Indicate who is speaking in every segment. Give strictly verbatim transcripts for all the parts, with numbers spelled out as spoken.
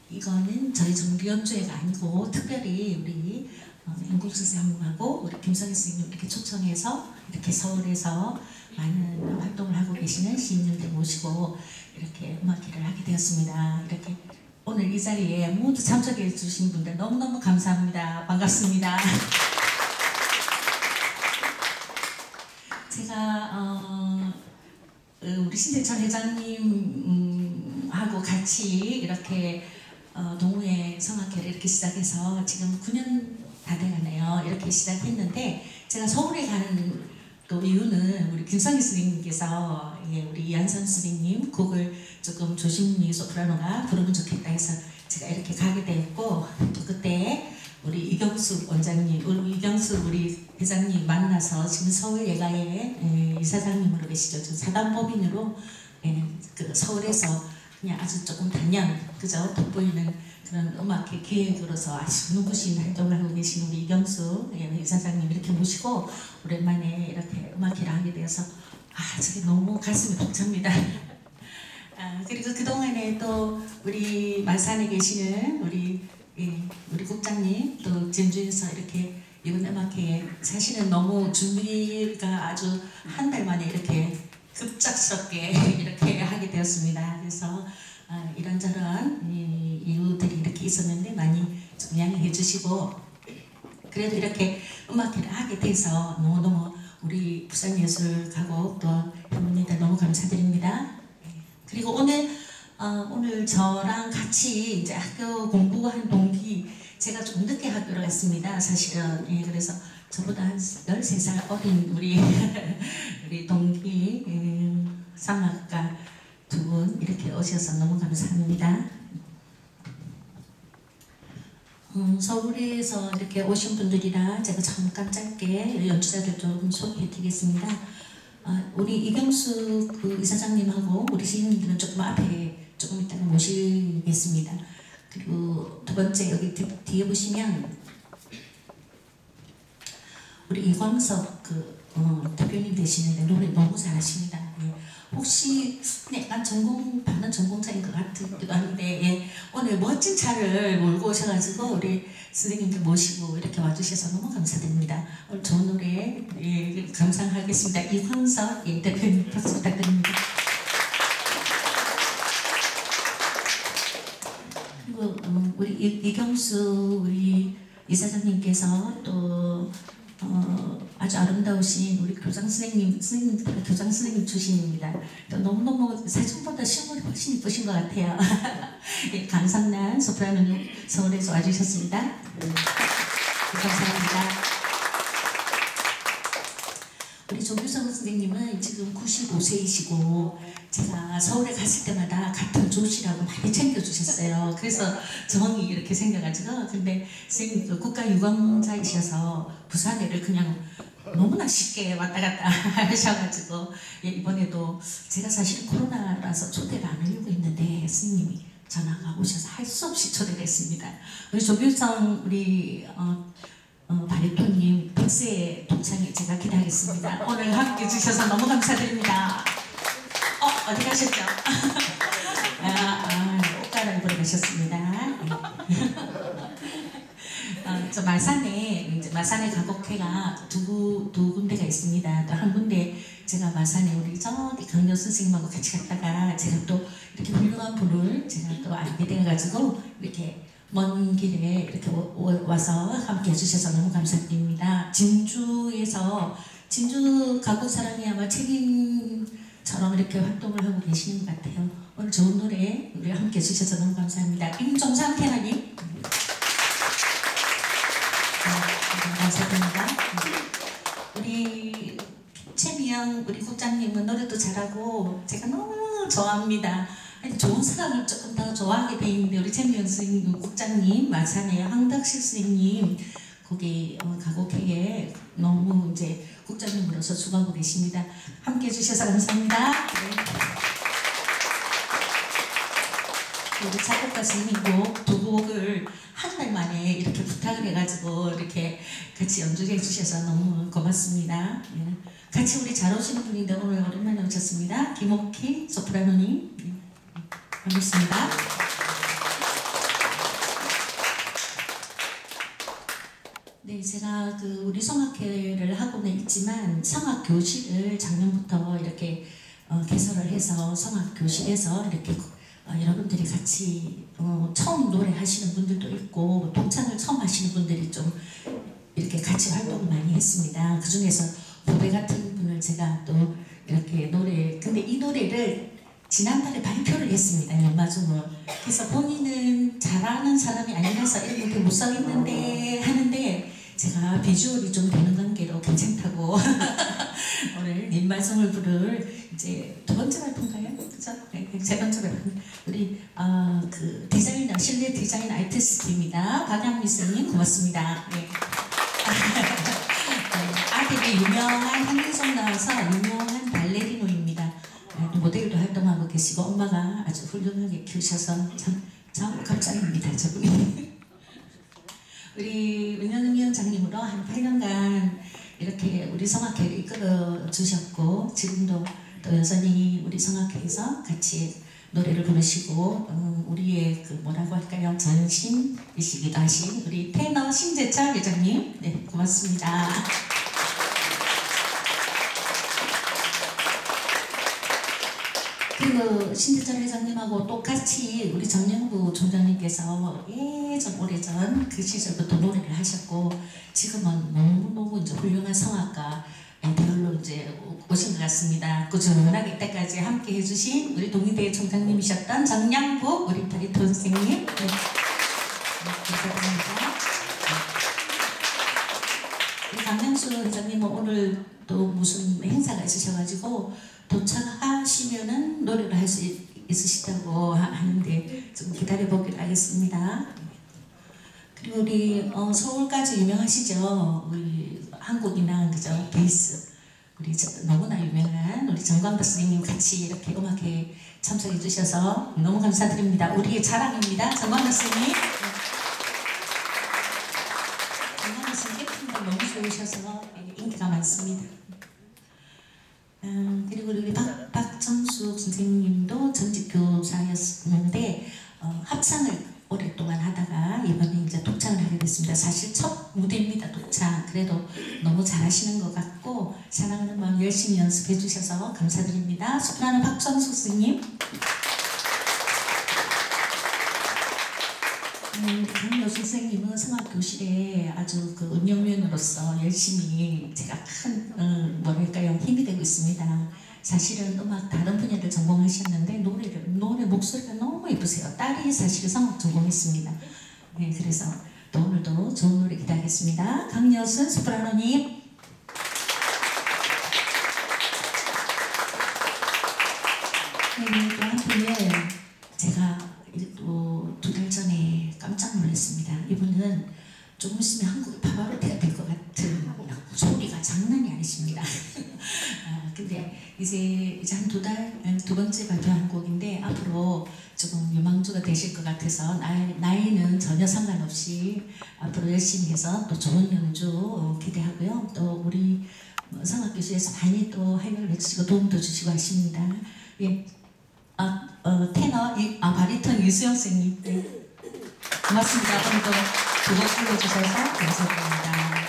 Speaker 1: 이거는 저희 정규 연주회가 아니고 특별히 우리 영국 선생님하고 우리 김성희 선생님 이렇게 초청해서 이렇게 서울에서 많은 활동을 하고 계시는 시인님들 모시고 이렇게 음악회를 하게 되었습니다. 이렇게 오늘 이 자리에 모두 참석해 주신 분들 너무너무 감사합니다. 반갑습니다. 제가 어, 우리 신재철 회장님하고 같이 이렇게 어, 동우회 성악회를 이렇게 시작해서 지금 구 년 다 돼가네요. 이렇게 시작했는데 제가 서울에 가는 또 이유는 우리 김성희 선생님께서 예, 우리 이한선 선생님 곡을 조금 조심히 소프라노가 부르면 좋겠다 해서 제가 이렇게 가게 되었고 또 그때 우리 이경수 원장님, 우리 이경수 우리 회장님 만나서 지금 서울예가의 이사장님으로 계시죠. 저 사단법인으로 예, 그 서울에서 그냥 아주 조금 단연 그저 돋보이는 그런 음악회 기획으로서 아주 눈부신 활동을 하고 계신 우리 이경수 예, 이사장님 이렇게 모시고 오랜만에 이렇게 음악회를 하게 되어서 아 저게 너무 가슴이 벅찹니다. 아, 그리고 그동안에 또 우리 말산에 계시는 우리 예, 우리 국장님 또 진주에서 이렇게 이번 음악회에 사실은 너무 준비가 아주 한 달 만에 이렇게 급작스럽게 이렇게 하게 되었습니다. 그래서 아, 이런저런 이, 이유들이 이렇게 있었는데 많이 좀 양해해 주시고 그래도 이렇게 음악회를 하게 돼서 너무너무 우리 부산예술가곡 또 현문님들 너무 감사드립니다. 그리고 오늘 어, 오늘 저랑 같이 이제 학교 공부한 동기 제가 좀 늦게 학교를 갔습니다. 사실은 예, 그래서 저보다 한 열세 살 어린 우리 우리 동기 예, 상악가 두 분 이렇게 오셔서 너무 감사합니다. 음, 서울에서 이렇게 오신 분들이라 제가 잠깐 짧게 연주자들 좀 소개해드리겠습니다. 어, 우리 이경수 그 이사장님하고 우리 시인님들은 조금 앞에 조금 이따가 모시겠습니다. 그리고 두 번째 여기 뒤, 뒤에 보시면 우리 이광석 그 어, 대표님 되시는데 노래 너무 잘하십니다. 예. 혹시 약간 전공 받는 전공자인 것 같기도 한데 예. 오늘 멋진 차를 몰고 오셔가지고 우리 선생님들 모시고 이렇게 와주셔서 너무 감사드립니다. 오늘 좋은 노래 예, 감상하겠습니다. 이광석 예, 대표님 박수 부탁드립니다. 그리고 음, 우리 이, 이경수 우리 이사장님께서 또 어, 아주 아름다우신 우리 교장 선생님, 선생님, 교장 선생님 출신입니다. 너무너무 사진보다 실물이 훨씬 이쁘신 것 같아요. 예, 강상란 소프라노 서울에서 와주셨습니다. 네, 감사합니다. 우리 조규성 선생님은 지금 구십오 세이시고 제가 서울에 갔을 때마다 같은 조시라고 많이 챙겨주셨어요. 그래서 정이 이렇게 생겨가지고 근데 선생님 그 국가유공자이셔서 부산에를 그냥 너무나 쉽게 왔다 갔다 하셔가지고 예, 이번에도 제가 사실 코로나라서 초대를 안 하려고 했는데 스님이 전화가 오셔서 할 수 없이 초대를 했습니다. 우리 조규성 우리 어, 어, 바리톤님 백 세 동창회 제가 기다리겠습니다. 오늘 함께 해주셔서 너무 감사드립니다. 어, 어디 가셨죠? 아, 아, 옷 갈아입으러 가셨습니다. 어, 저 마산에 이제 마산에 가곡회가 두, 두 군데가 있습니다. 또 한 군데 제가 마산에 우리 저기 강렬 선생님하고 같이 갔다가 제가 또 이렇게 훌륭한 분을 제가 또 알게 돼가지고 이렇게 먼 길에 이렇게 와서 함께 해주셔서 너무 감사드립니다. 진주에서 진주 가곡 사랑이 아마 책임처럼 이렇게 활동을 하고 계시는 것 같아요. 오늘 좋은 노래 우리 함께 해주셔서 너무 감사합니다. 임종상 테너님 네, 감사드립니다. 우리 최미영 우리 국장님은 노래도 잘하고 제가 너무 좋아합니다. 좋은 사람을 조금 더 좋아하게 돼 있는데 우리 최미영 선생님, 국장님, 마산의 황덕실 선생님 거기 어, 가곡회에 너무 이제 국장님으로서 수고하고 계십니다. 함께 해주셔서 감사합니다. 네. 우리 작곡가 선생님 두 곡을 한 달 만에 이렇게 부탁을 해가지고 이렇게 같이 연주해 주셔서 너무 고맙습니다. 네. 같이 우리 잘 오시는 분인데 오늘 오랜만에 오셨습니다. 김옥희 소프라노님 네. 반갑습니다. 제가 그 우리 성악회를 하고는 있지만 성악 교실을 작년부터 이렇게 어, 개설을 해서 성악 교실에서 이렇게 어, 여러분들이 같이 어, 처음 노래 하시는 분들도 있고 동창을 처음 하시는 분들이 좀 이렇게 같이 활동을 많이 했습니다. 그 중에서 보배 같은 분을 제가 또 이렇게 노래 근데 이 노래를 지난달에 발표를 했습니다. 연마중으로. 그래서 본인은 잘하는 사람이 아니라서 이렇게 못 써있는데 하는데 제가 비주얼이 좀 되는 관계로 괜찮다고 오늘 님말씀을 부를 이제 두 번째 발표인가요? 그죠? 네, 세 번째 발표. 우리 어, 그 디자이너 실내 디자인 아티스트입니다. 박양미 선생님 고맙습니다. 네. 아들이 유명한 한국송 나와서 유명한 발레리노입니다. 모델도 활동하고 계시고 엄마가 아주 훌륭하게 키우셔서 참, 참 감사합니다. 저분이. 우리 은영 위원장님으로 한 팔 년간 이렇게 우리 성악회를 이끌어 주셨고 지금도 또 여전히 우리 성악회에서 같이 노래를 부르시고 어, 우리의 그 뭐라고 할까요? 전신이시기도 하신 우리 테너 신재철 회장님 네 고맙습니다. 그리고 신재철 회장님하고 똑같이 우리 정영부 총장님께서 예전 오래전 그 시절부터 노래를 하셨고 지금은 너무너무 이제 훌륭한 성악가 배우로 이제 오신 것 같습니다. 꾸준하게 이때까지 함께 해주신 우리 동의대 총장님이셨던 정양부 우리 바리톤 선생님 네. 네, 감사합니다. 우리 강명수 회장님은 오늘 또 무슨 행사가 있으셔가지고 도착하시면은 노래를 할 수 있으시다고 하는데 좀 기다려보기로 하겠습니다. 그리고 우리 어, 서울까지 유명하시죠? 우리 한국인한 그죠? 베이스 우리 저, 너무나 유명한 우리 정광덕 선생님 같이 이렇게 음악회 참석해 주셔서 너무 감사드립니다. 우리의 자랑입니다. 정광덕 선생님. 정광덕 선생님 팬들 너무 좋으셔서 인기가 많습니다. 음, 그리고 우리 박, 박정숙 선생님도 전직 교사였는데 어, 합창을 오랫동안 하다가 이번에 이제 독창을 하게 됐습니다. 사실 첫 무대입니다. 독창. 그래도 너무 잘하시는 것 같고 사랑하는 마음 열심히 연습해 주셔서 감사드립니다. 소프라노 박정숙 선생님. 음, 강여수 선생님은 성악교실에 아주 그 음역면으로서 열심히 제가 큰 어, 뭐랄까요 힘이 되고 있습니다. 사실은 음악 다른 분야를 전공하셨는데 노래를 노래 목소리가 너무 예쁘세요. 딸이 사실 성악 전공했습니다. 네, 그래서 또 오늘도 좋은 노래 기대하겠습니다. 강여순 소프라노님. 네, 또 한 분은 제가 또 두 달 전에 깜짝 놀랐습니다. 이분은 조금 있으면 한국의 파바로티가 될 것 같은 소리가 장난이 아니십니다. 아, 근데 이제 이제 한 두 달, 두 번째 발표한 곡인데 앞으로 조금 유망주가 되실 것 같아서 나이, 나이는 전혀 상관없이 앞으로 열심히 해서 또 좋은 연주 기대하고요. 또 우리 성악교실에서 많이 또 활약을 해주시고 도움도 주시고 하십니다. 예. 아, 어, 테너, 이, 아, 바리톤 이수영 선생님. 네. 고맙습니다. 오늘도 두 번 불러주셔서 감사드립니다.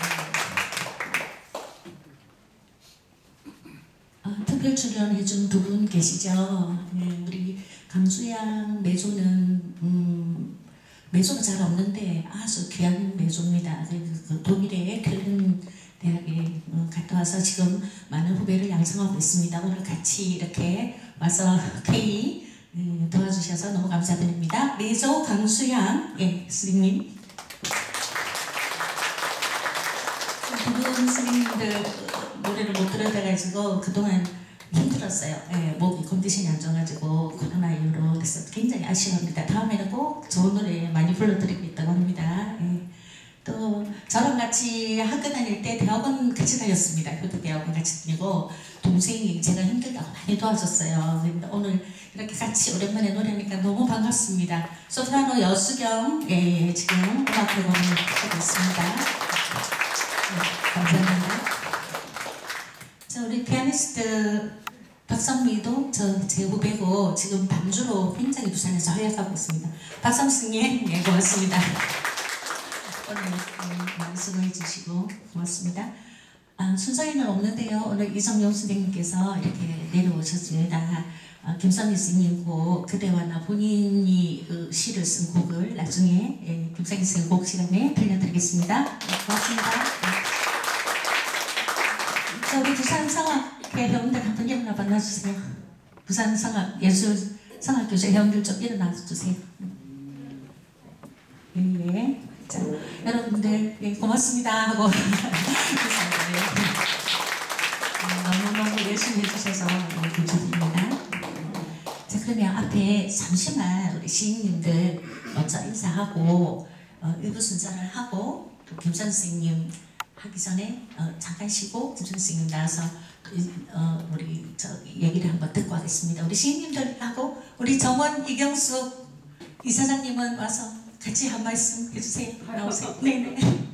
Speaker 1: 아, 특별 출연해준 두 분 계시죠? 네, 우리 강수양 매조는, 음, 매조가 잘 없는데 아주 귀한 매조입니다. 그, 그 독일의 켈른 대학에 어, 갔다 와서 지금 많은 후배를 양성하고 있습니다. 오늘 같이 이렇게 와서 K 음, 도와주셔서 너무 감사드립니다. 매조 강수양 예, 스님님. 두 분 스님들 노래를 못 들어가지고 그동안 힘들었어요. 예, 목이 컨디션이 안 좋아가지고 코로나 이후로 그래서 굉장히 아쉬워합니다. 다음에는 꼭 좋은 노래 많이 불러드리고 있다고 합니다. 예. 또 저랑 같이 학교 다닐 때 대학원 같이 다녔습니다. 효도 대학원 같이 다니고 동생이 제가 힘들다고 많이 도와줬어요. 근데 오늘 이렇게 같이 오랜만에 노래하니까 너무 반갑습니다. 소프라노 여수경 예, 지금 음악 녹음을 하고 있습니다. 네, 감사합니다. 자, 우리 피아니스트 박성미도 저 제 후배고 지금 반주로 굉장히 부산에서 활약하고 있습니다. 박성수님 예, 고맙습니다. 오늘 음, 많이 수고해 주시고 고맙습니다. 아, 순서에는 없는데요. 오늘 이성용 선생님께서 이렇게 내려오셨습니다. 아, 김선희 선생님 곡 그대와 나 본인이 그 시를 쓴 곡을 나중에 예, 김선희 선생님 곡 시간에 들려드리겠습니다. 네, 고맙습니다. 네. 자, 우리 부산 성악회 회원들 한번 일어나 만나주세요. 부산 성악 예술 성악교실 회원들 좀 일어나 주세요. 예, 예. 자, 여러분들 예, 고맙습니다 하고 너무너무 열심히 해주셔서 너무 감사드립니다. 자, 그러면 앞에 잠시만 우리 시인님들 먼저 인사하고 어, 일부 순서를 하고 또 김선 선생님 하기 전에 어, 잠깐 쉬고 김선 선생님 나와서 어, 우리 저 얘기를 한번 듣고 하겠습니다. 우리 시인님들하고 우리 정원 이경숙 이사장님은 와서 같이 한 말씀 해주세요. 나오세요. 네네.